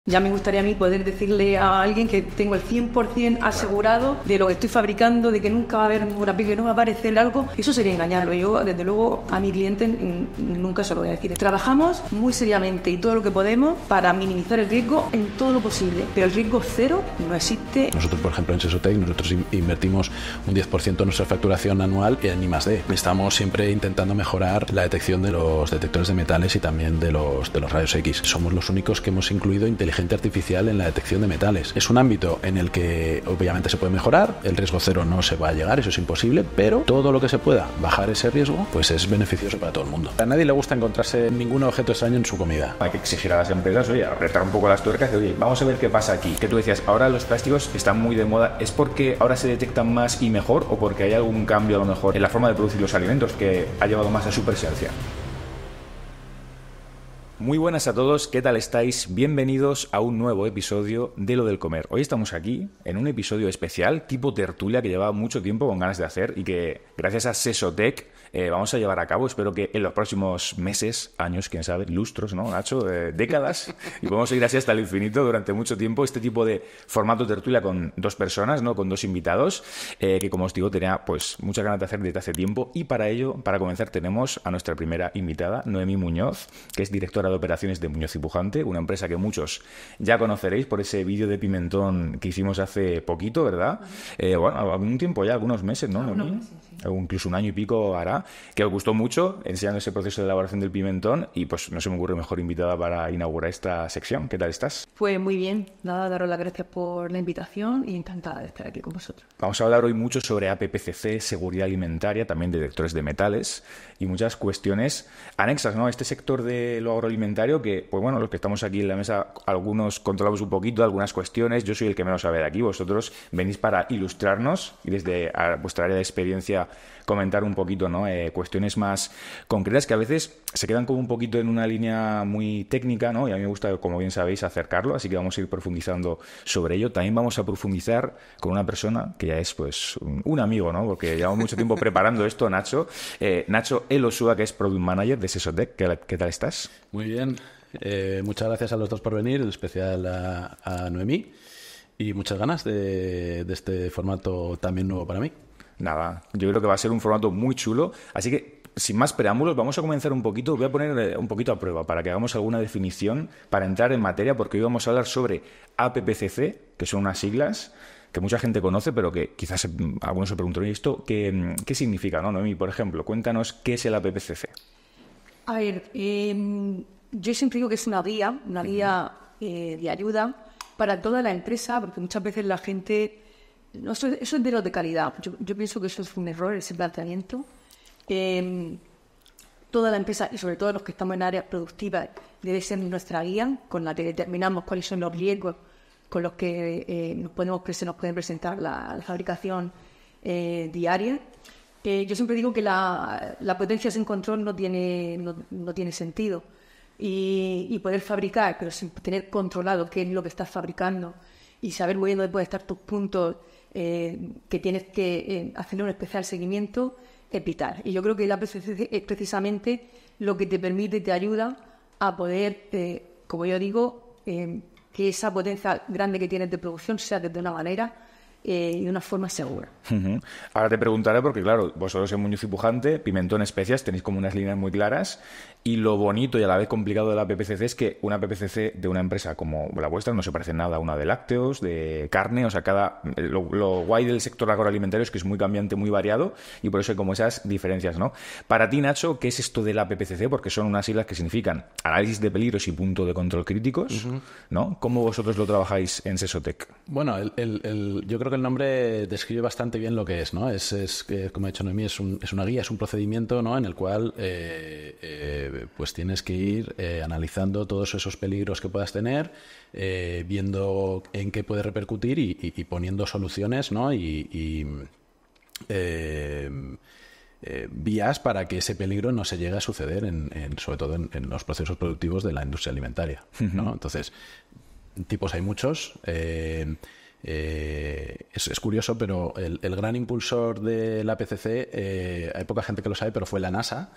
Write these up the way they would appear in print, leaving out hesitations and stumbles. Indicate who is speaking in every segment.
Speaker 1: Ya me gustaría a mí poder decirle a alguien que tengo el 100% asegurado de lo que estoy fabricando, de que nunca va a haber ninguna pica, que no va a aparecer algo. Eso sería engañarlo. Yo, desde luego, a mi cliente nunca se lo voy a decir. Trabajamos muy seriamente y todo lo que podemos para minimizar el riesgo en todo lo posible. Pero el riesgo cero no existe.
Speaker 2: Nosotros, por ejemplo, en Sesotec, nosotros invertimos un 10% de nuestra facturación anual en I+D. Estamos siempre intentando mejorar la detección de los detectores de metales y también de los rayos X. Somos los únicos que hemos incluido inteligencia artificial en la detección de metales. Es un ámbito en el que obviamente se puede mejorar, el riesgo cero no se va a llegar, eso es imposible, pero todo lo que se pueda bajar ese riesgo, pues es beneficioso para todo el mundo. A nadie le gusta encontrarse ningún objeto extraño en su comida.
Speaker 3: Hay que exigir a las empresas, oye, apretar un poco las tuercas y oye, vamos a ver qué pasa aquí. Que tú decías, ahora los plásticos están muy de moda, ¿es porque ahora se detectan más y mejor o porque hay algún cambio a lo mejor en la forma de producir los alimentos que ha llevado más a su presencia? Muy buenas a todos, ¿qué tal estáis? Bienvenidos a un nuevo episodio de Lo del Comer. Hoy estamos aquí en un episodio especial, tipo tertulia, que llevaba mucho tiempo con ganas de hacer y que gracias a Sesotec vamos a llevar a cabo. Espero que en los próximos meses, años, quién sabe, lustros, ¿no, Nacho? Décadas, y podemos seguir así hasta el infinito durante mucho tiempo. Este tipo de formato tertulia con dos personas, ¿no? Con dos invitados, que como os digo, tenía pues muchas ganas de hacer desde hace tiempo. Y para ello, para comenzar, tenemos a nuestra primera invitada, Noemí Muñoz, que es directora de operaciones de Muñoz y Pujante, una empresa que muchos ya conoceréis por ese vídeo de pimentón que hicimos hace poquito, ¿verdad? Bueno, algún tiempo ya, algunos meses, ¿no?
Speaker 1: Algunos meses, sí.
Speaker 3: O incluso un año y pico hará, que os gustó mucho enseñando ese proceso de elaboración del pimentón y pues no se me ocurre mejor invitada para inaugurar esta sección. ¿Qué tal estás?
Speaker 1: Pues muy bien, nada, daros las gracias por la invitación y encantada de estar aquí con vosotros.
Speaker 3: Vamos a hablar hoy mucho sobre APPCC, seguridad alimentaria, también detectores de metales y muchas cuestiones anexas, ¿no? Este sector de lo agroalimentario que, pues bueno, los que estamos aquí en la mesa, algunos controlamos un poquito algunas cuestiones. Yo soy el que menos sabe de aquí, vosotros venís para ilustrarnos y desde vuestra área de experiencia comentar un poquito, ¿no? Cuestiones más concretas que a veces se quedan como un poquito en una línea muy técnica, ¿no? Y a mí me gusta, como bien sabéis, acercarlo, así que vamos a ir profundizando sobre ello. También vamos a profundizar con una persona que ya es pues un amigo, ¿no? Porque llevamos mucho tiempo preparando esto, Nacho. Nacho Elosúa, que es Product Manager de Sesotec. ¿Qué tal estás?
Speaker 2: Muy bien, muchas gracias a los dos por venir, en especial a Noemí, y muchas ganas de este formato también nuevo para mí.
Speaker 3: Nada, yo creo que va a ser un formato muy chulo, así que sin más preámbulos vamos a comenzar un poquito. Voy a poner un poquito a prueba para que hagamos alguna definición para entrar en materia, porque hoy vamos a hablar sobre APPCC, que son unas siglas que mucha gente conoce, pero que quizás algunos se preguntan, ¿y esto qué significa, no, Noemí? Por ejemplo, cuéntanos qué es el APPCC.
Speaker 1: A ver, yo siempre digo que es una guía de ayuda para toda la empresa, porque muchas veces la gente... No, eso es de los de calidad. Yo pienso que eso es un error, ese planteamiento. Toda la empresa, y sobre todo los que estamos en áreas productivas, debe ser nuestra guía, con la que determinamos cuáles son los riesgos con los que nos pueden presentar la fabricación diaria. Yo siempre digo que la potencia sin control no tiene sentido. Y poder fabricar, pero sin tener controlado qué es lo que estás fabricando y saber muy bien dónde pueden estar tus puntos, que tienes que hacerle un especial seguimiento, es vital. Y yo creo que la APPCC es precisamente lo que te permite y te ayuda a poder, como yo digo, que esa potencia grande que tienes de producción sea de una manera y de una forma segura.
Speaker 3: Ahora te preguntaré porque, claro, vosotros en Muñoz y Pujante, pimentón, especias, tenéis como unas líneas muy claras y lo bonito y a la vez complicado de la APPCC es que una APPCC de una empresa como la vuestra no se parece nada a una de lácteos, de carne, o sea, lo guay del sector agroalimentario es que es muy cambiante, muy variado y por eso hay como esas diferencias, ¿no? Para ti, Nacho, ¿qué es esto de la APPCC? Porque son unas siglas que significan análisis de peligros y punto de control críticos, ¿no? ¿Cómo vosotros lo trabajáis en Sesotec?
Speaker 2: Bueno, yo creo que el nombre describe bastante bien lo que es, ¿no? Es como ha dicho Noemí, es una guía, es un procedimiento, ¿no? En el cual pues tienes que ir analizando todos esos peligros que puedas tener, viendo en qué puede repercutir y poniendo soluciones, ¿no? Vías para que ese peligro no se llegue a suceder, sobre todo en los procesos productivos de la industria alimentaria, ¿no? Entonces, tipos hay muchos. Es curioso, pero el gran impulsor de la PCC, hay poca gente que lo sabe, pero fue la NASA.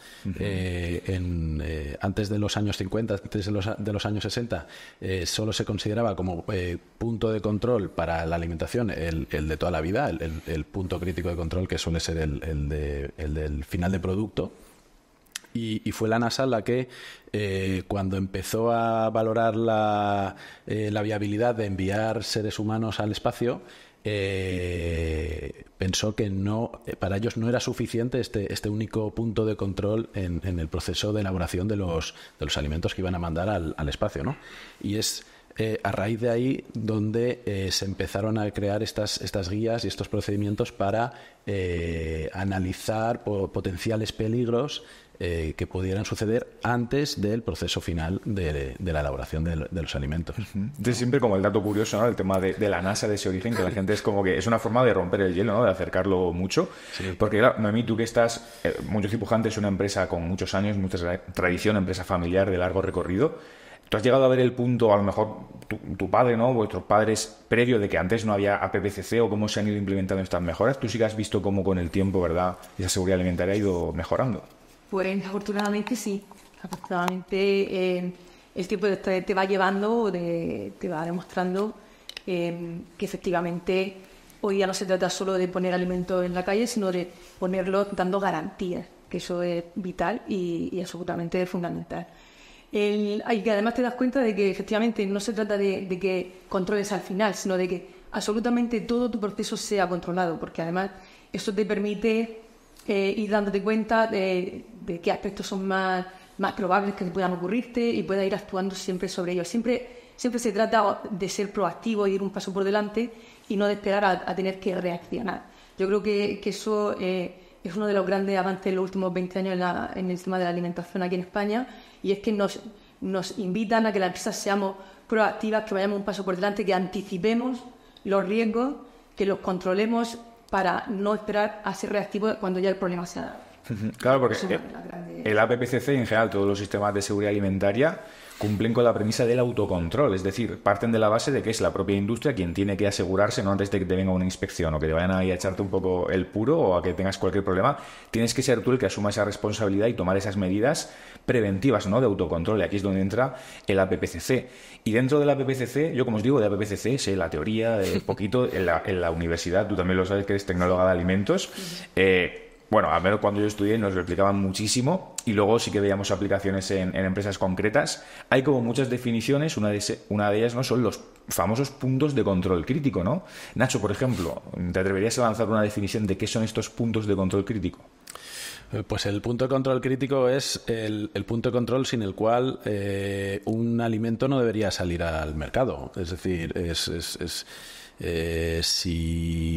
Speaker 2: Antes de los años 50, antes de los años 60, solo se consideraba como punto de control para la alimentación el de toda la vida, el punto crítico de control, que suele ser el del final de producto. Y fue la NASA la que, cuando empezó a valorar la viabilidad de enviar seres humanos al espacio, pensó que para ellos no era suficiente este único punto de control en el proceso de elaboración de los alimentos que iban a mandar al espacio, ¿no? Y es a raíz de ahí donde se empezaron a crear estas guías y estos procedimientos para analizar potenciales peligros que pudieran suceder antes del proceso final de la elaboración de los alimentos.
Speaker 3: Entonces, siempre como el dato curioso, ¿no? El tema de la NASA, de ese origen, que la gente es como que es una forma de romper el hielo, ¿no? De acercarlo mucho. Sí. Porque, claro, Noemí, tú que estás, Muchos Dibujantes es una empresa con muchos años, mucha tradición, empresa familiar de largo recorrido. ¿Tú has llegado a ver el punto, a lo mejor tu padre, ¿no? Vuestros padres, previo de que antes no había APPCC, o cómo se han ido implementando estas mejoras? ¿Tú sí que has visto cómo con el tiempo, ¿verdad?, esa seguridad alimentaria ha ido mejorando?
Speaker 1: Pues afortunadamente sí. Afortunadamente el tiempo te va llevando, te va demostrando que efectivamente hoy ya no se trata solo de poner alimentos en la calle, sino de ponerlos dando garantías, que eso es vital y absolutamente fundamental. Y que además te das cuenta de que efectivamente no se trata de que controles al final, sino de que absolutamente todo tu proceso sea controlado, porque además eso te permite ir dándote cuenta de qué aspectos son más probables que puedan ocurrirte y puedas ir actuando siempre sobre ellos. Siempre se trata de ser proactivo y ir un paso por delante y no de esperar a tener que reaccionar. Yo creo que eso es uno de los grandes avances en los últimos 20 años en el tema de la alimentación aquí en España, y es que nos invitan a que las empresas seamos proactivas, que vayamos un paso por delante, que anticipemos los riesgos, que los controlemos para no esperar a ser reactivos cuando ya el problema se ha dado.
Speaker 3: Claro, porque el APPCC y en general todos los sistemas de seguridad alimentaria cumplen con la premisa del autocontrol, es decir, parten de la base de que es la propia industria quien tiene que asegurarse, no antes de que te venga una inspección o que te vayan ahí a echarte un poco el puro o a que tengas cualquier problema, tienes que ser tú el que asuma esa responsabilidad y tomar esas medidas preventivas, ¿no?, de autocontrol, y aquí es donde entra el APPCC. Y dentro del APPCC, yo como os digo, de APPCC sé la teoría, poquito en la universidad, tú también lo sabes que eres tecnóloga de alimentos. Bueno, al menos cuando yo estudié nos lo explicaban muchísimo, y luego sí que veíamos aplicaciones en empresas concretas. Hay como muchas definiciones, una de ellas no son los famosos puntos de control crítico, ¿no? Nacho, por ejemplo, ¿te atreverías a lanzar una definición de qué son estos puntos de control crítico?
Speaker 2: Pues el punto de control crítico es el punto de control sin el cual un alimento no debería salir al mercado. Es decir, si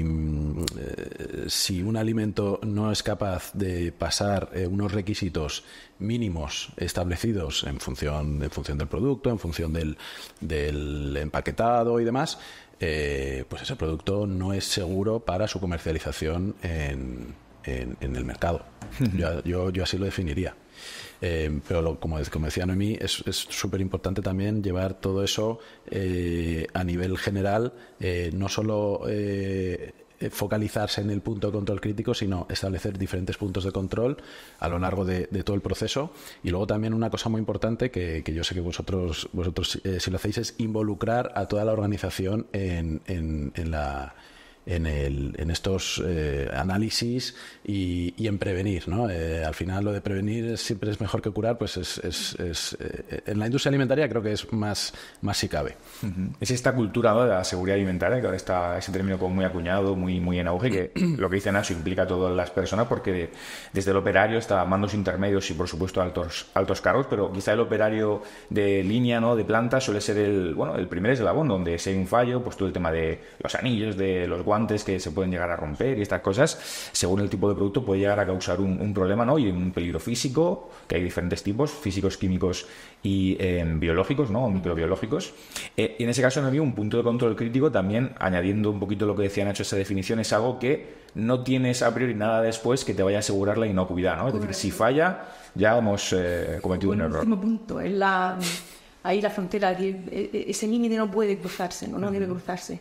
Speaker 2: un alimento no es capaz de pasar unos requisitos mínimos establecidos en función del producto, en función del empaquetado y demás, pues ese producto no es seguro para su comercialización en el mercado. Yo así lo definiría. Pero como decía Noemí, es súper importante también llevar todo eso a nivel general, no solo focalizarse en el punto de control crítico, sino establecer diferentes puntos de control a lo largo de todo el proceso. Y luego también una cosa muy importante que yo sé que vosotros si lo hacéis, es involucrar a toda la organización en estos análisis y en prevenir, ¿no? Al final lo de prevenir siempre es mejor que curar, pues en la industria alimentaria creo que es más si cabe.
Speaker 3: Es esta cultura, ¿no?, de la seguridad alimentaria, que ahora está ese término como muy acuñado, muy en auge, que lo que dice Nacho implica a todas las personas, porque desde el operario hasta mandos intermedios y por supuesto altos cargos, pero quizá el operario de línea, ¿no?, de planta suele ser el primer eslabón, donde si hay un fallo, pues todo el tema de los anillos, de los guantes que se pueden llegar a romper y estas cosas, según el tipo de producto, puede llegar a causar un problema, ¿no?, y un peligro físico, que hay diferentes tipos, físicos, químicos y biológicos, ¿no?, o microbiológicos. Y en ese caso, no había un punto de control crítico, también añadiendo un poquito lo que decía Nacho, esa definición es algo que no tienes a priori nada después que te vaya a asegurar la inocuidad, ¿no? Es decir, si falla, ya hemos cometido un error.
Speaker 1: El último punto es ahí la frontera, ese límite no puede cruzarse, no debe cruzarse.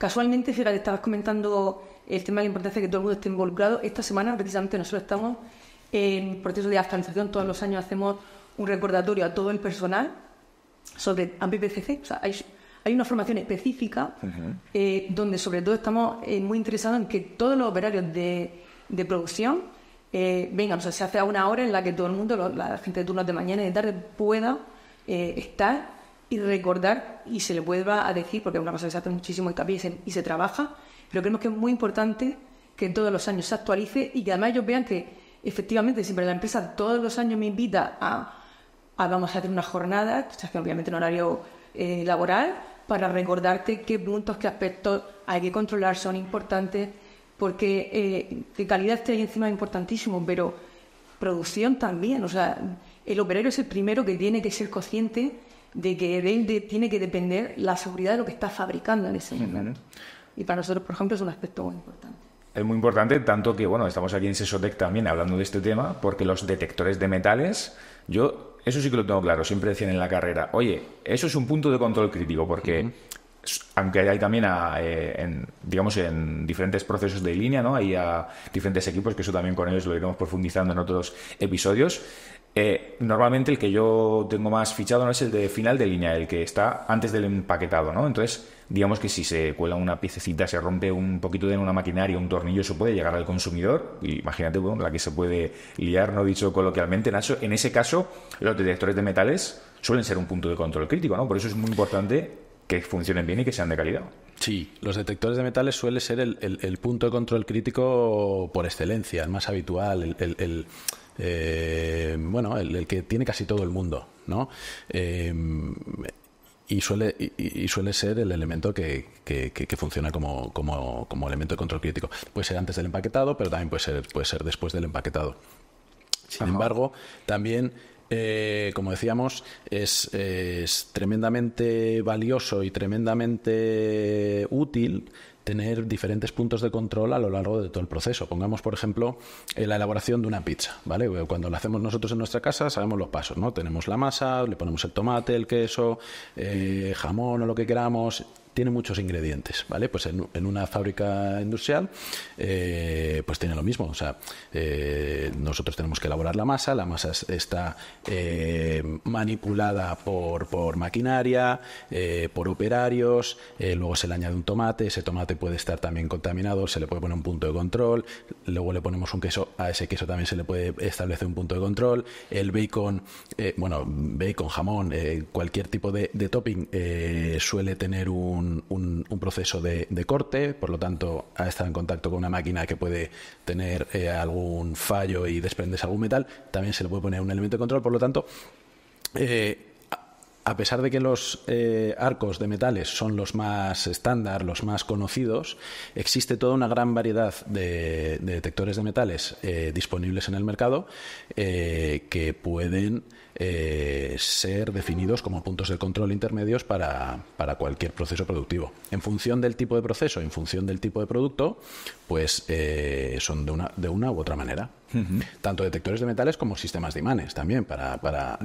Speaker 1: Casualmente, fíjate, estabas comentando el tema de la importancia de que todo el mundo esté involucrado. Esta semana, precisamente, nosotros estamos en proceso de actualización. Todos los años hacemos un recordatorio a todo el personal sobre AMP-PCC. O sea, hay una formación específica donde sobre todo estamos muy interesados en que todos los operarios de producción vengan. O sea, se hace a una hora en la que todo el mundo, la gente de turnos de mañana y de tarde, pueda estar y recordar y se le vuelva a decir, porque es una cosa que se hace muchísimo hincapié y se trabaja, pero creemos que es muy importante que todos los años se actualice y que además ellos vean que efectivamente siempre la empresa todos los años me invita a vamos a hacer una jornada, o sea, que obviamente en horario laboral, para recordarte qué puntos, qué aspectos hay que controlar, son importantes, porque que calidad esté ahí encima es importantísimo, pero producción también. O sea, el operario es el primero que tiene que ser consciente de que de él tiene que depender la seguridad de lo que está fabricando en ese momento. Y para nosotros, por ejemplo, es un aspecto muy importante.
Speaker 3: Es muy importante, tanto que, bueno, estamos aquí en Sesotec también hablando de este tema, porque los detectores de metales, eso sí que lo tengo claro, siempre decían en la carrera, oye, eso es un punto de control crítico, porque aunque hay también digamos en diferentes procesos de línea, ¿no? Hay diferentes equipos, que eso también con ellos lo iremos profundizando en otros episodios. Normalmente el que yo tengo más fichado no es el de final de línea, el que está antes del empaquetado, ¿no? Entonces, digamos que si se cuela una piececita, se rompe un poquito en una maquinaria, un tornillo, eso puede llegar al consumidor. Y imagínate, bueno, la que se puede liar, no dicho coloquialmente, Nacho. En ese caso, los detectores de metales suelen ser un punto de control crítico, ¿no? Por eso es muy importante que funcionen bien y que sean de calidad.
Speaker 2: Sí, los detectores de metales suele ser el punto de control crítico por excelencia, el más habitual, el que tiene casi todo el mundo, ¿no? Y suele ser el elemento que funciona como elemento de control crítico. Puede ser antes del empaquetado, pero también puede ser después del empaquetado. Sin embargo, también, como decíamos, es tremendamente valioso y tremendamente útil tener diferentes puntos de control a lo largo de todo el proceso. Pongamos, por ejemplo, la elaboración de una pizza, ¿vale? Cuando la hacemos nosotros en nuestra casa sabemos los pasos, ¿no? Tenemos la masa, le ponemos el tomate, el queso, jamón o lo que queramos. Tiene muchos ingredientes, ¿vale? Pues en una fábrica industrial pues tiene lo mismo. O sea, nosotros tenemos que elaborar la masa está manipulada por maquinaria, por operarios, luego se le añade un tomate, ese tomate puede estar también contaminado, se le puede poner un punto de control, luego le ponemos un queso, a ese queso también se le puede establecer un punto de control, el bacon, jamón, cualquier tipo de topping suele tener un proceso de corte, por lo tanto ha estado en contacto con una máquina que puede tener algún fallo y desprenderse algún metal, también se le puede poner un elemento de control. Por lo tanto, a pesar de que los arcos de metales son los más estándar, los más conocidos, existe toda una gran variedad de detectores de metales disponibles en el mercado que pueden ser definidos como puntos de control intermedios para cualquier proceso productivo. En función del tipo de proceso, en función del tipo de producto, pues son de una u otra manera. Tanto detectores de metales como sistemas de imanes también para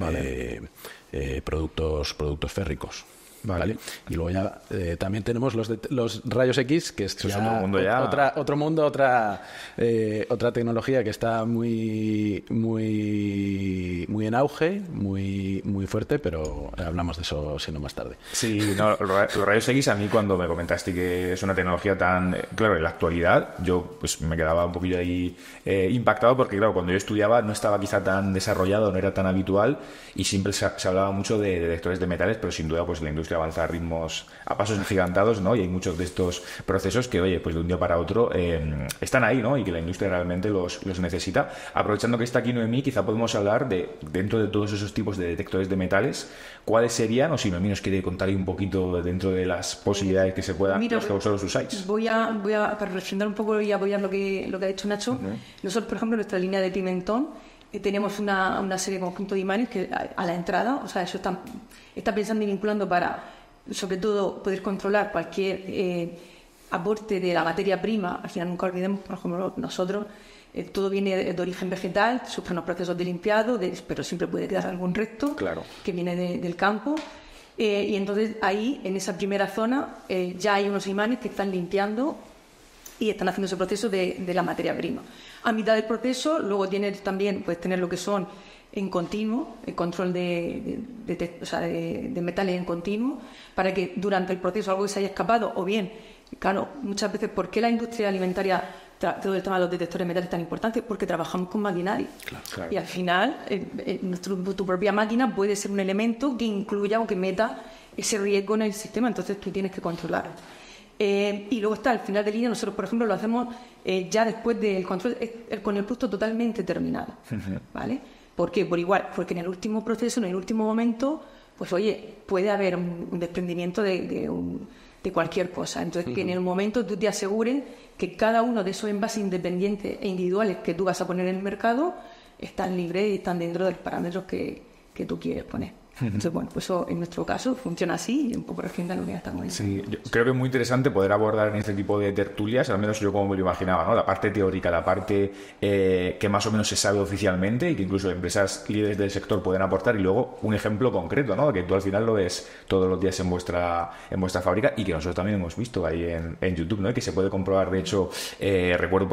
Speaker 2: productos férricos. Vale. Y luego ya también tenemos los rayos X, que es ya
Speaker 3: otro mundo, ya.
Speaker 2: Otro mundo, otra tecnología que está muy en auge, muy fuerte, pero hablamos de eso siendo más tarde.
Speaker 3: Sí, no, los rayos X, a mí cuando me comentaste que es una tecnología tan... Claro, en la actualidad yo pues me quedaba un poquillo ahí impactado, porque claro, cuando yo estudiaba no estaba quizá tan desarrollado, no era tan habitual, y siempre se hablaba mucho de detectores de metales, pero sin duda pues la industria avanza a pasos gigantados, ¿no? Y hay muchos de estos procesos que, oye, pues de un día para otro están ahí, ¿no? Y que la industria realmente los necesita. Aprovechando que está aquí Noemí, quizá podemos hablar dentro de todos esos tipos de detectores de metales, ¿cuáles serían? O si Noemí nos quiere contar ahí un poquito dentro de las posibilidades que se puedan, los que vosotros usáis.
Speaker 1: Voy a para refrendar un poco y apoyar lo que ha dicho Nacho. Nosotros, por ejemplo, en nuestra línea de pimentón tenemos una serie de conjuntos de imanes que a la entrada, o sea, eso está pensando y vinculando para, sobre todo, poder controlar cualquier aporte de la materia prima. Al final nunca olvidemos, por ejemplo, nosotros todo viene de origen vegetal, sufre unos procesos de limpiado, pero siempre puede quedar algún resto,
Speaker 3: claro,
Speaker 1: que viene del campo. Y entonces ahí, en esa primera zona, ya hay unos imanes que están limpiando y están haciendo ese proceso de la materia prima. A mitad del proceso, luego tienes también, puedes tener lo que son en continuo, el control de metales en continuo, para que durante el proceso algo que se haya escapado, o bien, claro, muchas veces, ¿por qué la industria alimentaria, todo el tema de los detectores de metales es tan importante? Porque trabajamos con maquinaria. Claro. Y al final, tu propia máquina puede ser un elemento que incluya o que meta ese riesgo en el sistema, entonces tú tienes que controlarlo. Y luego está, al final de línea, nosotros, por ejemplo, lo hacemos ya después del control, con el producto totalmente terminado, ¿vale? ¿Por qué? Por igual, porque en el último proceso, en el último momento, pues oye, puede haber un desprendimiento de cualquier cosa. Entonces, que en el momento tú te asegures que cada uno de esos envases independientes e individuales que tú vas a poner en el mercado están libres y están dentro de los parámetros que tú quieres poner. Entonces, bueno, pues eso en nuestro caso funciona así y un poco reciente lo que ya estamos diciendo.
Speaker 3: Sí, yo creo que es muy interesante poder abordar en este tipo de tertulias, al menos yo como me lo imaginaba, ¿no? La parte teórica, la parte que más o menos se sabe oficialmente y que incluso empresas líderes del sector pueden aportar, y luego un ejemplo concreto, ¿no? Que tú al final lo ves todos los días en vuestra fábrica y que nosotros también hemos visto ahí en YouTube, ¿no? Y que se puede comprobar. De hecho, recuerdo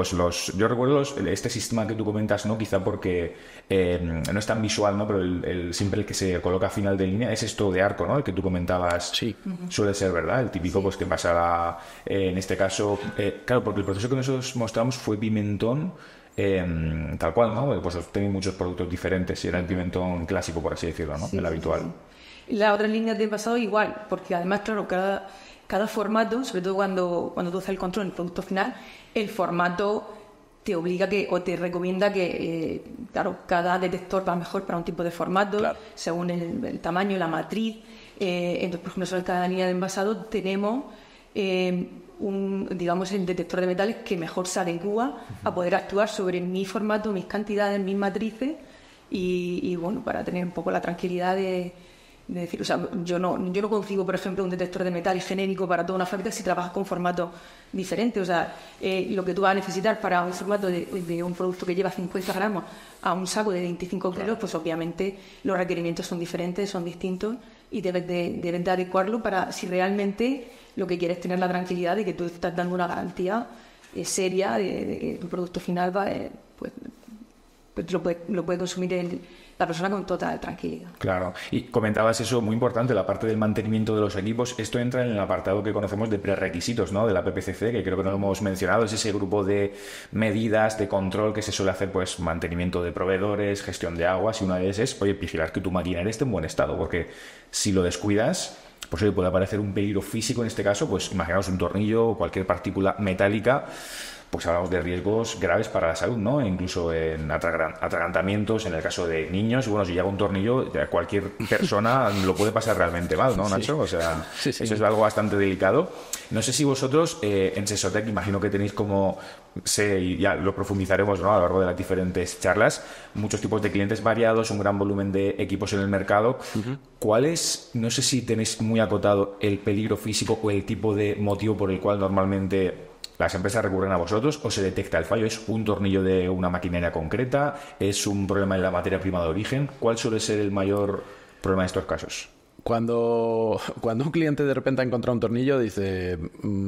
Speaker 3: este sistema que tú comentas, ¿no? Quizá porque no es tan visual, ¿no? Pero siempre el que se coloca final de línea es esto de arco, ¿no? El que tú comentabas.
Speaker 2: Sí.
Speaker 3: Suele ser, ¿verdad? El típico, pues que pasará en este caso, claro, porque el proceso que nosotros mostramos fue pimentón, tal cual, ¿no? Pues tenéis muchos productos diferentes y era el pimentón clásico, por así decirlo, ¿no? Sí, el habitual.
Speaker 1: Sí. La otra línea de envasado igual, porque además, claro, cada formato, sobre todo cuando tú haces el control en el producto final, el formato te obliga o te recomienda que, claro, cada detector va mejor para un tipo de formato, claro, según el tamaño, la matriz. Entonces, por ejemplo, sobre cada línea de envasado tenemos digamos, el detector de metales que mejor se adecua a poder actuar sobre mi formato, mis cantidades, mis matrices y bueno, para tener un poco la tranquilidad de decir, o sea, yo no concibo, por ejemplo, un detector de metal genérico para toda una fábrica si trabajas con formatos diferentes. O sea, lo que tú vas a necesitar para un formato de un producto que lleva 50 gramos a un saco de 25 kilos, pues obviamente los requerimientos son diferentes, son distintos y debes de adecuarlo para si realmente lo que quieres es tener la tranquilidad de que tú estás dando una garantía seria de que tu producto final va, pues lo puede consumir la persona con total tranquilidad.
Speaker 3: Claro, y comentabas eso, muy importante, la parte del mantenimiento de los equipos. Esto entra en el apartado que conocemos de prerequisitos, ¿no? De la PPCC, que creo que no lo hemos mencionado. Es ese grupo de medidas de control que se suele hacer, pues mantenimiento de proveedores, gestión de aguas, y una de ellas es, oye, vigilar que tu maquinaria esté en buen estado, porque si lo descuidas, pues oye, puede aparecer un peligro físico en este caso. Pues imaginaos un tornillo o cualquier partícula metálica, pues hablamos de riesgos graves para la salud, ¿no? Incluso en atragantamientos, en el caso de niños. Bueno, si llega un tornillo, cualquier persona lo puede pasar realmente mal, ¿no, Nacho? O sea, sí. Eso es algo bastante delicado. No sé si vosotros en Sesotec, imagino que tenéis y ya lo profundizaremos, ¿no? A lo largo de las diferentes charlas, muchos tipos de clientes variados, un gran volumen de equipos en el mercado. ¿Cuál es, no sé si tenéis muy acotado el peligro físico o el tipo de motivo por el cual normalmente las empresas recurren a vosotros o se detecta el fallo? ¿Es un tornillo de una maquinaria concreta? ¿Es un problema en la materia prima de origen? ¿Cuál suele ser el mayor problema en estos casos?
Speaker 2: Cuando un cliente de repente ha encontrado un tornillo, dice,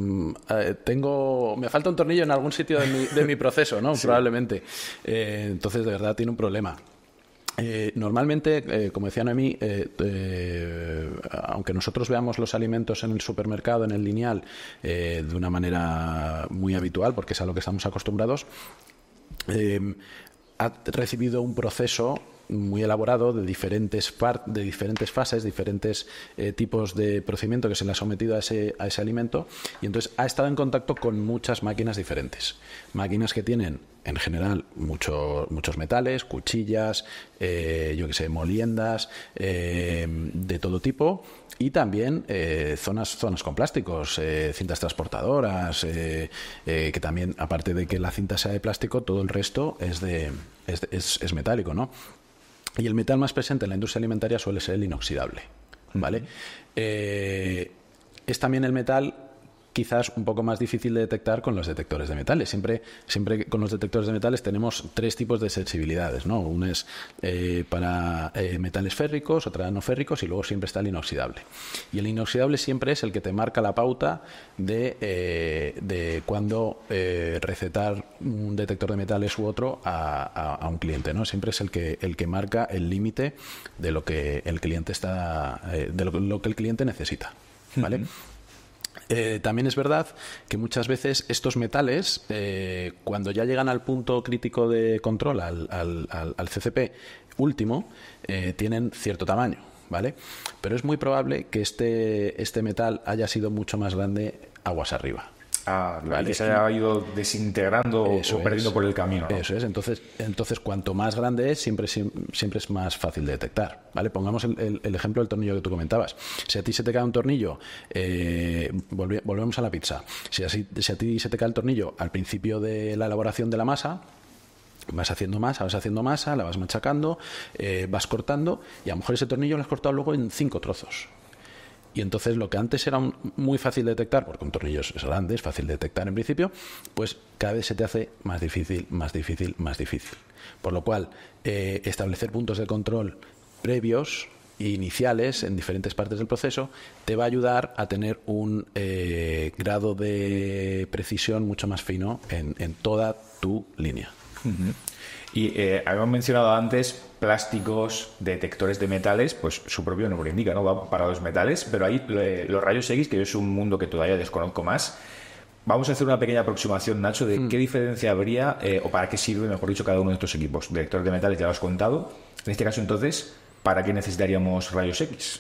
Speaker 2: me falta un tornillo en algún sitio de mi proceso, ¿no? Sí. Probablemente. Entonces, de verdad, tiene un problema. Normalmente, como decía Noemí, aunque nosotros veamos los alimentos en el supermercado, en el lineal, de una manera muy habitual, porque es a lo que estamos acostumbrados, ha recibido un proceso muy elaborado de diferentes fases, diferentes tipos de procedimiento que se le ha sometido a ese alimento, y entonces ha estado en contacto con muchas máquinas diferentes. Máquinas que tienen, en general, muchos metales, cuchillas, moliendas, de todo tipo, y también zonas con plásticos, cintas transportadoras, que también, aparte de que la cinta sea de plástico, todo el resto es metálico, ¿no? Y el metal más presente en la industria alimentaria suele ser el inoxidable, ¿vale? Es también el metal quizás un poco más difícil de detectar con los detectores de metales. Siempre con los detectores de metales tenemos 3 tipos de sensibilidades, ¿no? Uno es para metales férricos, otra no férricos, y luego siempre está el inoxidable. Y el inoxidable siempre es el que te marca la pauta de cuándo recetar un detector de metales u otro a un cliente, ¿no? Siempre es el que marca el límite de lo que el cliente lo que el cliente necesita, ¿vale? También es verdad que muchas veces estos metales, cuando ya llegan al punto crítico de control, al CCP último, tienen cierto tamaño, ¿vale? Pero es muy probable que este metal haya sido mucho más grande aguas arriba.
Speaker 3: ¿Vale? Que se haya ido desintegrando o perdiendo por el camino, ¿no?
Speaker 2: Eso es. Entonces, cuanto más grande es, siempre es más fácil de detectar, ¿vale? Pongamos el ejemplo del tornillo que tú comentabas. Si a ti se te cae un tornillo, volvemos a la pizza. Si a ti se te cae el tornillo al principio de la elaboración de la masa, vas haciendo masa, la vas machacando, vas cortando, y a lo mejor ese tornillo lo has cortado luego en 5 trozos. Y entonces lo que antes era muy fácil de detectar, porque un tornillo es grande, es fácil de detectar en principio, pues cada vez se te hace más difícil. Por lo cual, establecer puntos de control previos e iniciales en diferentes partes del proceso te va a ayudar a tener un grado de precisión mucho más fino en toda tu línea.
Speaker 3: Uh-huh. Y habíamos mencionado antes plásticos, detectores de metales, pues su propio nombre indica, ¿no? Va para los metales, pero ahí los rayos X, que es un mundo que todavía desconozco más. Vamos a hacer una pequeña aproximación, Nacho, de qué diferencia habría o para qué sirve, mejor dicho, cada uno de estos equipos. Detectores de metales ya lo has contado. En este caso, entonces, ¿para qué necesitaríamos rayos X?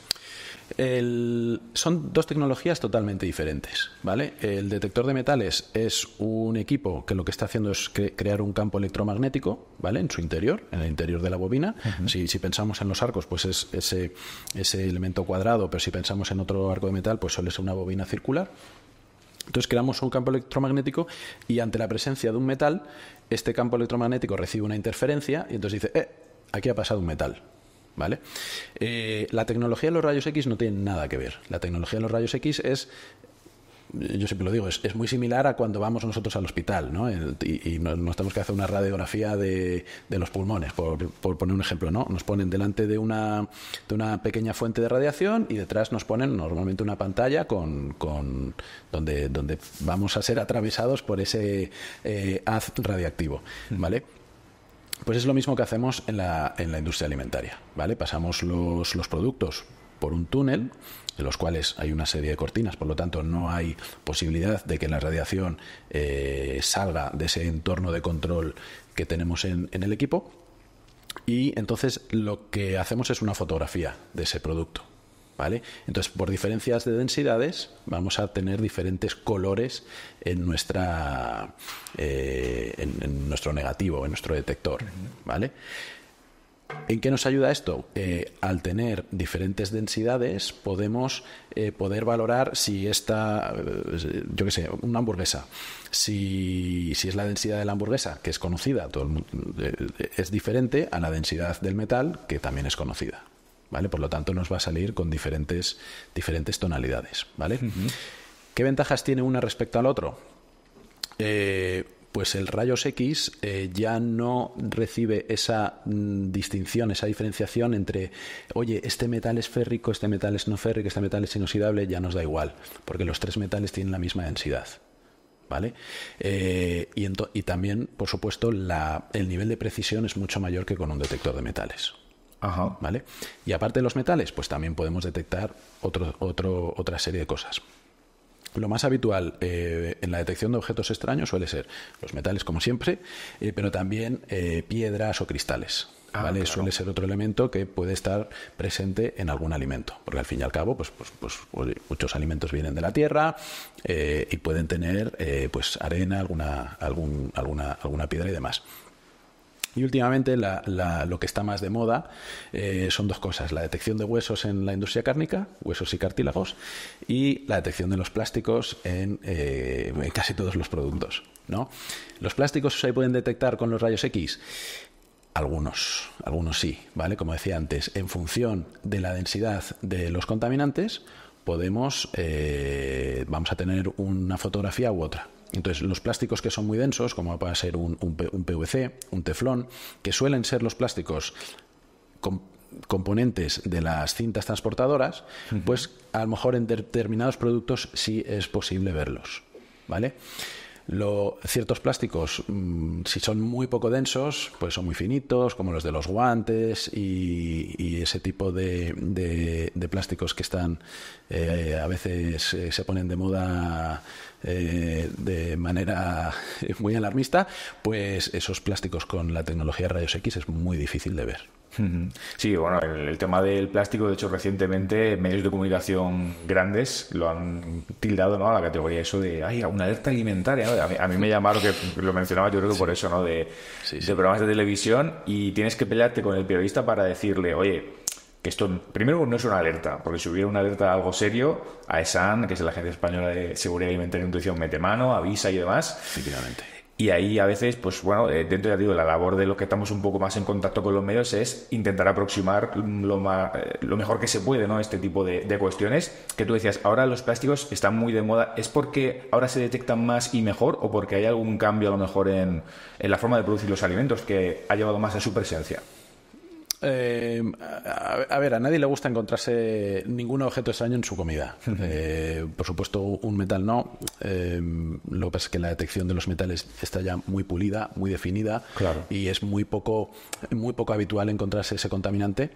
Speaker 2: Son 2 tecnologías totalmente diferentes, ¿vale? El detector de metales es un equipo que lo que está haciendo es crear un campo electromagnético, ¿vale? En su interior, en el interior de la bobina. Uh-huh. Si pensamos en los arcos, pues es ese elemento cuadrado, pero si pensamos en otro arco de metal, pues suele ser una bobina circular. Entonces creamos un campo electromagnético y ante la presencia de un metal, este campo electromagnético recibe una interferencia y entonces dice, aquí ha pasado un metal. ¿Vale? La tecnología de los rayos X no tiene nada que ver. La tecnología de los rayos X es, yo siempre lo digo, es muy similar a cuando vamos nosotros al hospital, ¿no? Y nos tenemos que hacer una radiografía de los pulmones, por poner un ejemplo, ¿no? Nos ponen delante de una pequeña fuente de radiación y detrás nos ponen normalmente una pantalla con donde vamos a ser atravesados por ese haz radiactivo, ¿vale? Pues es lo mismo que hacemos en la industria alimentaria, ¿vale? Pasamos los productos por un túnel, de los cuales hay una serie de cortinas, por lo tanto no hay posibilidad de que la radiación salga de ese entorno de control que tenemos en el equipo, y entonces lo que hacemos es una fotografía de ese producto, ¿vale? Entonces, por diferencias de densidades vamos a tener diferentes colores en nuestro negativo, en nuestro detector, ¿vale? ¿En qué nos ayuda esto? Al tener diferentes densidades podemos poder valorar si esta, yo qué sé, una hamburguesa, si es la densidad de la hamburguesa, que es conocida, todo el mundo, es diferente a la densidad del metal, que también es conocida, ¿vale? Por lo tanto, nos va a salir con diferentes tonalidades, ¿vale? Uh-huh. ¿Qué ventajas tiene una respecto al otro? Pues el rayos X ya no recibe esa distinción, esa diferenciación entre, oye, este metal es férrico, este metal es no férrico, este metal es inoxidable, ya nos da igual, porque los 3 metales tienen la misma densidad, ¿vale? Y también, por supuesto, el nivel de precisión es mucho mayor que con un detector de metales.
Speaker 3: Ajá.
Speaker 2: ¿Vale? Y aparte de los metales, pues también podemos detectar otra serie de cosas. Lo más habitual en la detección de objetos extraños suele ser los metales, como siempre, pero también piedras o cristales. ¿Vale? Claro. Suele ser otro elemento que puede estar presente en algún alimento, porque al fin y al cabo pues muchos alimentos vienen de la tierra y pueden tener pues arena, alguna piedra y demás. Y últimamente lo que está más de moda son 2 cosas: la detección de huesos en la industria cárnica, huesos y cartílagos, y la detección de los plásticos en casi todos los productos, ¿no? ¿Los plásticos se pueden detectar con los rayos X? Algunos sí, ¿vale? Como decía antes, en función de la densidad de los contaminantes, vamos a tener una fotografía u otra. Entonces, los plásticos que son muy densos, como puede ser un PVC, un teflón, que suelen ser los plásticos componentes de las cintas transportadoras, pues a lo mejor en determinados productos sí es posible verlos, ¿vale? Ciertos plásticos, si son muy poco densos, pues son muy finitos, como los de los guantes y ese tipo de plásticos que están a veces se ponen de moda de manera muy alarmista, pues esos plásticos con la tecnología de rayos X es muy difícil de ver.
Speaker 3: Sí, bueno, el tema del plástico, de hecho, recientemente medios de comunicación grandes lo han tildado, ¿no?, a la categoría eso de una alerta alimentaria, ¿no? A mí me llamaron, que lo mencionaba yo creo que por eso, ¿no?, de programas de televisión, y tienes que pelearte con el periodista para decirle, oye, que esto primero no es una alerta, porque si hubiera una alerta algo serio, AESAN, que es la Agencia Española de Seguridad Alimentaria y Nutrición, mete mano, avisa y demás.
Speaker 2: Efectivamente.
Speaker 3: Y ahí a veces, pues bueno, dentro, ya digo, la labor de los que estamos un poco más en contacto con los medios es intentar aproximar lo mejor que se puede, ¿no?, este tipo de cuestiones. Que tú decías, ahora los plásticos están muy de moda. ¿Es porque ahora se detectan más y mejor, o porque hay algún cambio a lo mejor en la forma de producir los alimentos que ha llevado más a su presencia?
Speaker 2: A ver, a nadie le gusta encontrarse ningún objeto extraño en su comida. Por supuesto, un metal no. Lo que pasa es que la detección de los metales está ya muy pulida, muy definida,
Speaker 3: claro,
Speaker 2: y es muy poco habitual encontrarse ese contaminante.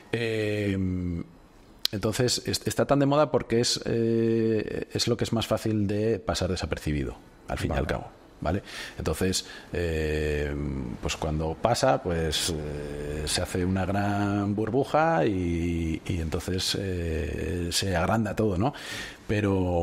Speaker 2: Entonces, está tan de moda porque es lo que es más fácil de pasar desapercibido, al fin y al cabo. ¿Vale? Entonces, pues cuando pasa, pues se hace una gran burbuja y entonces se agranda todo, ¿no? Pero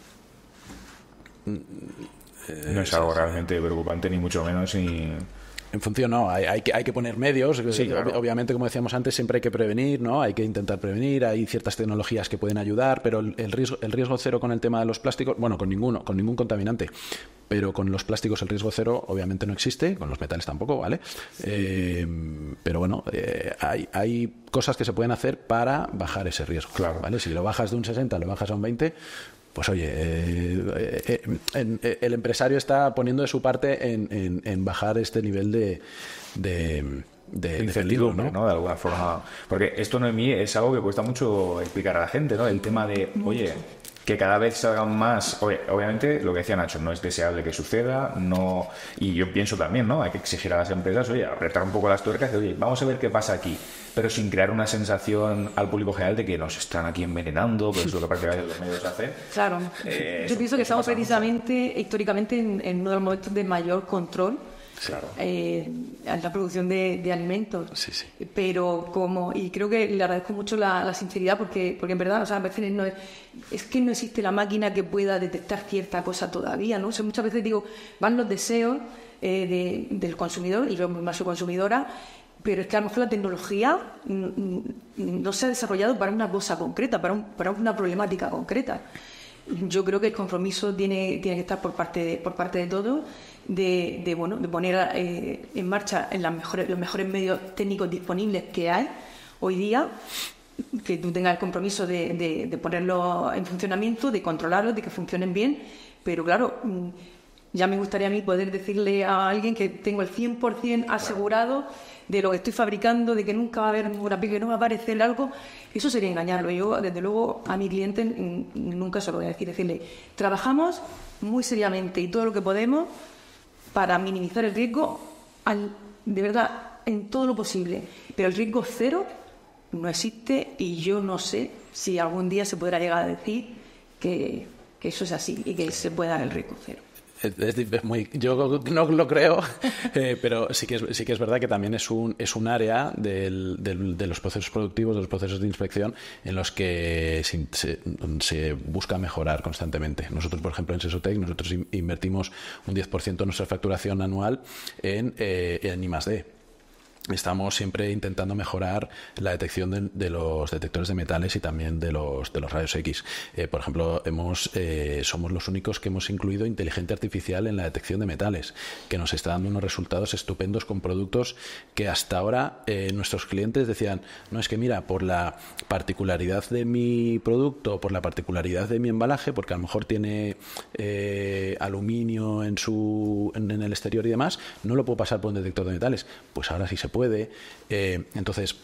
Speaker 3: no es algo realmente preocupante, ni mucho menos.
Speaker 2: En función, no, hay que poner medios.
Speaker 3: Sí, claro.
Speaker 2: Obviamente, como decíamos antes, siempre hay que prevenir, ¿no? Hay que intentar prevenir. Hay ciertas tecnologías que pueden ayudar, pero el riesgo cero con el tema de los plásticos, bueno, con ningún contaminante, pero con los plásticos el riesgo cero obviamente no existe, con los metales tampoco, ¿vale? Pero bueno, hay cosas que se pueden hacer para bajar ese riesgo,
Speaker 3: claro, ¿vale?
Speaker 2: Si lo bajas de un 60, lo bajas a un 20, pues oye, el empresario está poniendo de su parte en bajar este nivel de
Speaker 3: incertidumbre, ¿no? De alguna forma. Porque esto, Noemí, es algo que cuesta mucho explicar a la gente, ¿no? El tema de, oye, que cada vez salgan más. Obviamente, lo que decía Nacho, no es deseable que suceda, no. Y yo pienso también, ¿no? Hay que exigir a las empresas, oye, apretar un poco las tuercas, oye, vamos a ver qué pasa aquí, pero sin crear una sensación al público general de que nos están aquí envenenando, que es lo que prácticamente los medios hacen.
Speaker 1: Claro. Yo pienso que estamos precisamente, históricamente, en uno de los momentos de mayor control.
Speaker 3: Claro.
Speaker 1: En la producción de alimentos.
Speaker 2: Sí.
Speaker 1: Pero y creo que le agradezco mucho la sinceridad, porque en verdad, o sea, a veces es que no existe la máquina que pueda detectar cierta cosa todavía, ¿no? O sea, muchas veces digo, van los deseos del consumidor, y yo más soy consumidora, pero es que a lo mejor la tecnología no se ha desarrollado para una cosa concreta, para una problemática concreta. Yo creo que el compromiso tiene que estar por parte de todos, de poner en marcha los mejores medios técnicos disponibles que hay hoy día, que tú tengas el compromiso de ponerlos en funcionamiento, de controlarlos, de que funcionen bien, pero claro, ya me gustaría a mí poder decirle a alguien que tengo el 100% asegurado de lo que estoy fabricando, de que nunca va a haber ninguna pica, que no va a aparecer algo. Eso sería engañarlo. Yo, desde luego, a mi cliente nunca se lo voy a decirle, trabajamos muy seriamente y todo lo que podemos para minimizar el riesgo, de verdad, en todo lo posible. Pero el riesgo cero no existe, y yo no sé si algún día se podrá llegar a decir que eso es así y que se puede dar el riesgo cero.
Speaker 2: Yo no lo creo, pero sí que es verdad que también es un área de los procesos productivos, de los procesos de inspección, en los que se busca mejorar constantemente. Nosotros, por ejemplo, en Sesotec, nosotros invertimos un 10% de nuestra facturación anual en I+D. estamos siempre intentando mejorar la detección de los detectores de metales y también de los rayos X. Por ejemplo, somos los únicos que hemos incluido inteligencia artificial en la detección de metales, que nos está dando unos resultados estupendos con productos que hasta ahora nuestros clientes decían, no, es que mira, por la particularidad de mi producto, por la particularidad de mi embalaje, porque a lo mejor tiene aluminio en el exterior y demás, no lo puedo pasar por un detector de metales. Pues ahora sí se puede. Entonces,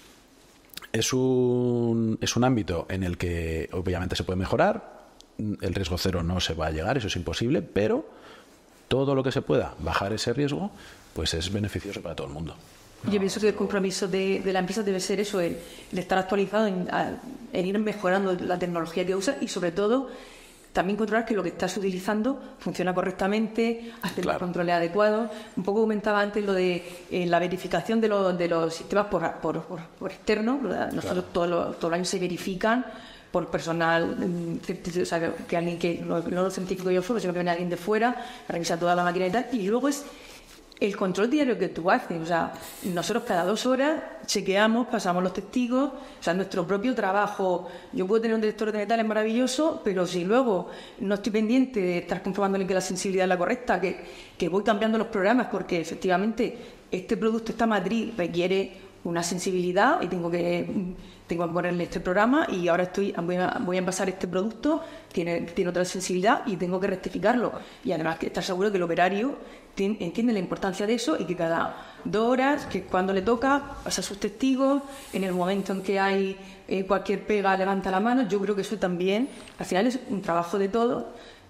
Speaker 2: es un ámbito en el que obviamente se puede mejorar. El riesgo cero no se va a llegar, eso es imposible, pero todo lo que se pueda bajar ese riesgo, pues es beneficioso para todo el mundo.
Speaker 1: Yo pienso que el compromiso de la empresa debe ser eso, el estar actualizado, en ir mejorando la tecnología que usa y sobre todo también controlar que lo que estás utilizando funciona correctamente, hacer los controles adecuados. Un poco comentaba antes lo de la verificación de los sistemas por externo. Nosotros todos los años se verifican por personal, o sea, que alguien que no lo científico yo solo, sino que viene alguien de fuera, revisa toda la máquina y tal, y luego es el control diario que tú haces. O sea, nosotros cada 2 horas chequeamos, pasamos los testigos, o sea, nuestro propio trabajo. Yo puedo tener un detector de metales maravilloso, pero si luego no estoy pendiente de estar comprobándole que la sensibilidad es la correcta, que voy cambiando los programas, porque efectivamente este producto, esta matriz requiere una sensibilidad y tengo que ponerle este programa, y ahora voy a envasar este producto, tiene otra sensibilidad y tengo que rectificarlo. Y además que estar seguro que el operario entiende la importancia de eso y que cada 2 horas, que cuando le toca, pasa sus testigos, en el momento en que hay cualquier pega levanta la mano. Yo creo que eso también, al final es un trabajo de todos.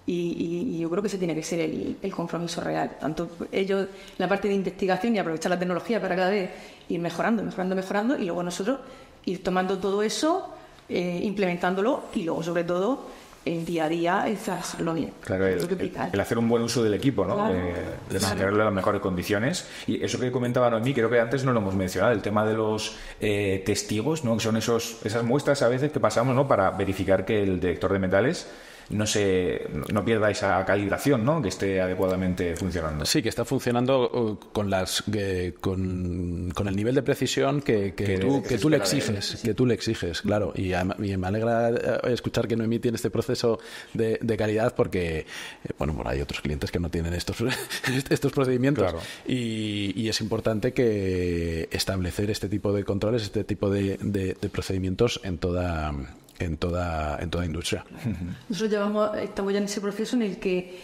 Speaker 1: Y yo creo que ese tiene que ser el compromiso real. Tanto ellos, la parte de investigación y aprovechar la tecnología para cada vez ir mejorando, y luego nosotros ir tomando todo eso, implementándolo y luego, sobre todo, el día a día es hacerlo bien.
Speaker 3: Claro, el hacer un buen uso del equipo, ¿no?
Speaker 1: Claro,
Speaker 3: de mantenerlo en las mejores condiciones. Y eso que comentaba Noemí, creo que antes no lo hemos mencionado, el tema de los testigos, ¿no? Que son esas muestras a veces que pasamos, ¿no? Para verificar que el detector de metales no pierda esa calibración, ¿no? Que esté adecuadamente funcionando.
Speaker 2: Sí, que está funcionando con el nivel de precisión que tú le exiges, claro. Y me alegra escuchar que Noemí tiene este proceso de calidad, porque bueno, hay otros clientes que no tienen estos procedimientos. Claro. Y es importante que establecer este tipo de controles, este tipo de procedimientos en toda industria.
Speaker 1: Nosotros estamos ya en ese proceso en el que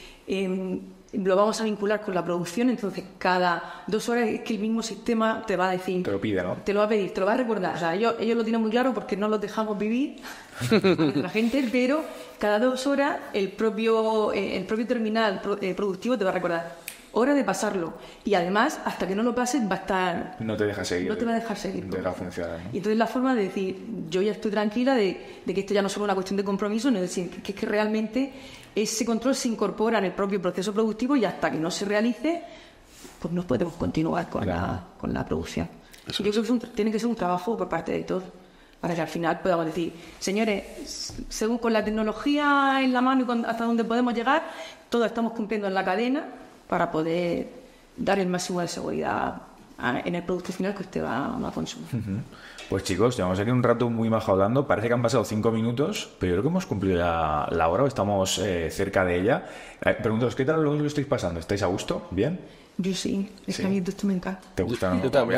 Speaker 1: lo vamos a vincular con la producción. Entonces cada 2 horas es que el mismo sistema te va a decir,
Speaker 3: te lo pide, ¿no?
Speaker 1: Te lo va a pedir, te lo va a recordar. O sea, ellos lo tienen muy claro porque no los dejamos vivir la gente, pero cada 2 horas el propio terminal productivo te va a recordar hora de pasarlo, y además hasta que no lo pases va a estar,
Speaker 3: no te deja seguir,
Speaker 1: no te va a dejar seguir,
Speaker 3: no te deja funcionar, ¿no?
Speaker 1: Y entonces la forma de decir, yo ya estoy tranquila de que esto ya no es solo una cuestión de compromiso, sino decir que es que realmente ese control se incorpora en el propio proceso productivo, y hasta que no se realice, pues no podemos continuar con la producción. Yo creo que tiene que ser un trabajo por parte de todos, para que al final podamos decir, señores, según con la tecnología en la mano y hasta donde podemos llegar, todos estamos cumpliendo en la cadena para poder dar el máximo de seguridad en el producto final que usted va a consumir.
Speaker 3: Pues chicos, llevamos aquí un rato muy majo hablando. Parece que han pasado 5 minutos, pero yo creo que hemos cumplido la hora, o estamos cerca de ella. Preguntaos, ¿qué tal lo estáis pasando? ¿Estáis a gusto? ¿Bien?
Speaker 1: Yo sí, es que a mí esto me encanta.
Speaker 3: ¿Te gusta, no?
Speaker 2: Yo también.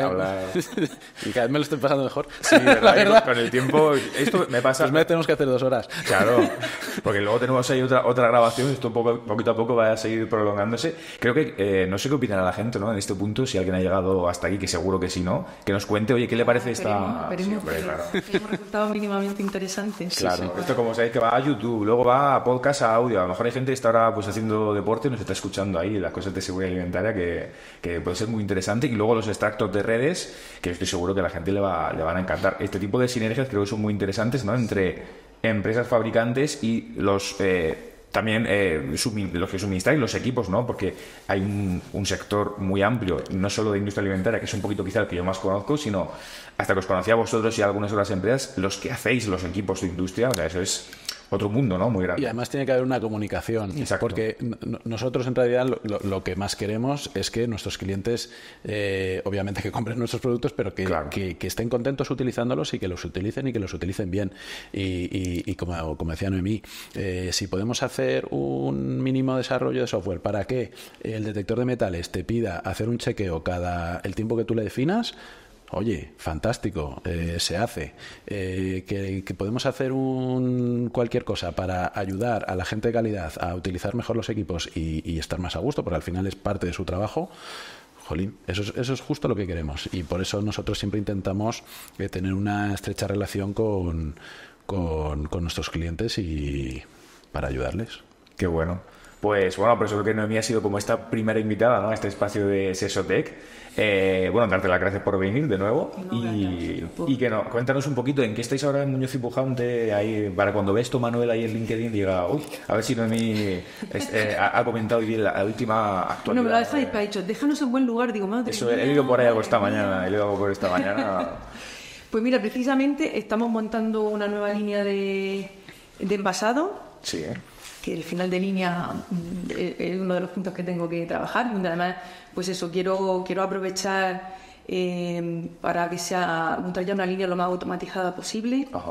Speaker 2: Y cada vez me lo estoy pasando mejor.
Speaker 3: Sí, ¿verdad? Con el tiempo, esto me pasa.
Speaker 2: Pues tenemos que hacer 2 horas.
Speaker 3: Claro, porque luego tenemos ahí otra grabación, esto poquito a poco va a seguir prolongándose. Creo que, no sé qué opinará la gente, ¿no? En este punto, si alguien ha llegado hasta aquí, que seguro que sí, ¿no? Que nos cuente, oye, ¿qué le parece esta...?
Speaker 1: Claro. Hemos resultado mínimamente interesantes.
Speaker 3: Claro, esto como sabéis que va a YouTube, luego va a podcast, a audio. A lo mejor hay gente que está ahora pues haciendo deporte y nos está escuchando ahí las cosas de seguridad alimentaria que puede ser muy interesante, y luego los extractos de redes, que estoy seguro que a la gente le van a encantar. Este tipo de sinergias creo que son muy interesantes, ¿no? Entre empresas fabricantes y los también los que suministráis los equipos, ¿no? Porque hay un sector muy amplio, no solo de industria alimentaria, que es un poquito quizá el que yo más conozco, sino hasta que os conocía a vosotros y a algunas otras empresas, los que hacéis los equipos de industria. O sea, eso es otro mundo, ¿no? Muy grande.
Speaker 2: Y además tiene que haber una comunicación.
Speaker 3: Exacto.
Speaker 2: Porque nosotros en realidad lo que más queremos es que nuestros clientes, obviamente que compren nuestros productos, pero que estén contentos utilizándolos y que los utilicen y que los utilicen bien. Y como decía Noemí, si podemos hacer un mínimo desarrollo de software para que el detector de metales te pida hacer un chequeo cada el tiempo que tú le definas, oye, fantástico, se hace. Que podemos hacer cualquier cosa para ayudar a la gente de calidad a utilizar mejor los equipos y estar más a gusto, porque al final es parte de su trabajo. Jolín, eso es justo lo que queremos. Y por eso nosotros siempre intentamos tener una estrecha relación con nuestros clientes y para ayudarles.
Speaker 3: Qué bueno. Pues bueno, por eso creo que Noemí ha sido como esta primera invitada, ¿no?, a este espacio de Sesotec. Bueno, darte las gracias por venir de nuevo. Y que no, cuéntanos un poquito en qué estáis ahora en Muñoz y Pujante, ahí, para cuando ves tu Manuel ahí en LinkedIn, diga, uy, a ver si Noemí ha comentado hoy la última actualidad.
Speaker 1: No, me lo ha dicho, déjanos en buen lugar, digo, madre.
Speaker 3: Eso, he ido por ahí algo esta mañana,
Speaker 1: Pues mira, precisamente estamos montando una nueva línea de envasado.
Speaker 3: Sí,
Speaker 1: que el final de línea es uno de los puntos que tengo que trabajar, donde además, pues eso, quiero aprovechar para que sea montar ya una línea lo más automatizada posible.
Speaker 3: Ajá.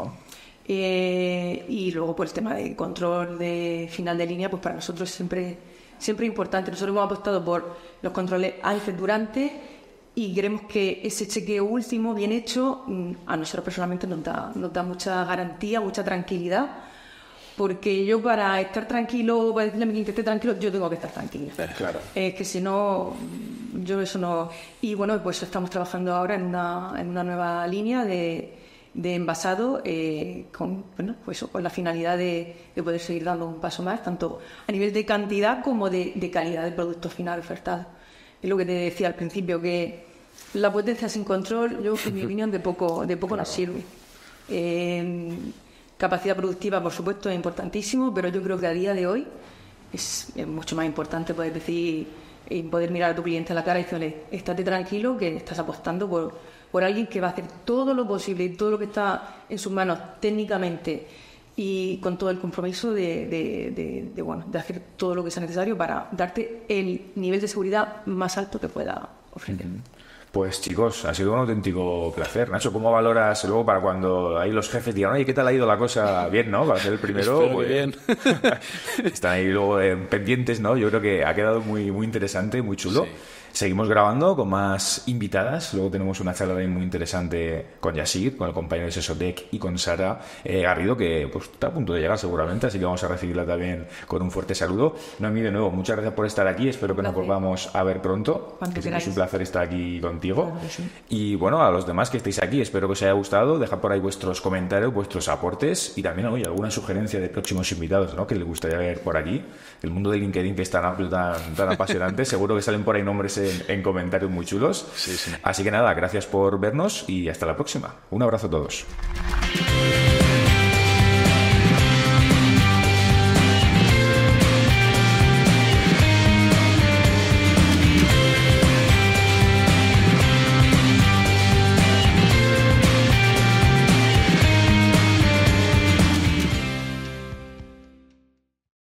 Speaker 1: Y luego, pues el tema de control de final de línea, pues para nosotros siempre importante. Nosotros hemos apostado por los controles antes, durante, y creemos que ese chequeo último, bien hecho, a nosotros personalmente nos da mucha garantía, mucha tranquilidad. Porque yo, para estar tranquilo, para decirle a mi cliente que esté tranquilo, yo tengo que estar tranquila.
Speaker 3: Claro.
Speaker 1: Que si no, yo eso no... Y bueno, pues estamos trabajando ahora en una nueva línea de envasado con la finalidad de poder seguir dando un paso más, tanto a nivel de cantidad como de calidad del producto final ofertado. Es lo que te decía al principio, que la potencia sin control, yo, en mi opinión, de poco nos sirve. Capacidad productiva, por supuesto, es importantísimo, pero yo creo que a día de hoy es mucho más importante poder decir y poder mirar a tu cliente a la cara y decirle, estate tranquilo, que estás apostando por alguien que va a hacer todo lo posible y todo lo que está en sus manos técnicamente y con todo el compromiso de hacer todo lo que sea necesario para darte el nivel de seguridad más alto que pueda ofrecer.
Speaker 3: Pues chicos, ha sido un auténtico placer. Nacho, ¿cómo valoras luego para cuando ahí los jefes digan, oye, ¿qué tal ha ido la cosa? Bien, ¿no? Para ser el primero.
Speaker 2: Espero que bien.
Speaker 3: Están ahí luego pendientes, ¿no? Yo creo que ha quedado muy, muy interesante, muy chulo.
Speaker 2: Sí.
Speaker 3: Seguimos grabando con más invitadas. Luego tenemos una charla muy interesante con Yasir, con el compañero de Sesotec, y con Sara Garrido, que pues está a punto de llegar seguramente, así que vamos a recibirla también con un fuerte saludo. Noemí, de nuevo, muchas gracias por estar aquí. Espero que nos volvamos a ver pronto. Es un placer estar aquí contigo.
Speaker 1: Claro que sí.
Speaker 3: Y bueno, a los demás que estéis aquí, espero que os haya gustado. Dejad por ahí vuestros comentarios, vuestros aportes y también, oye, alguna sugerencia de próximos invitados, ¿no?, que les gustaría ver por aquí. El mundo de LinkedIn, que es tan amplio, tan apasionante, seguro que salen por ahí nombres en comentarios muy chulos.
Speaker 2: Sí.
Speaker 3: Así que nada, gracias por vernos y hasta la próxima. Un abrazo a todos.